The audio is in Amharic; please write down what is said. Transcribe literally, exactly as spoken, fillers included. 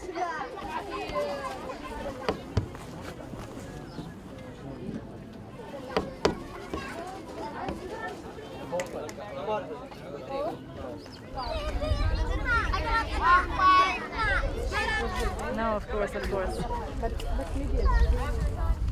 No, of course, of course. But, but maybe it's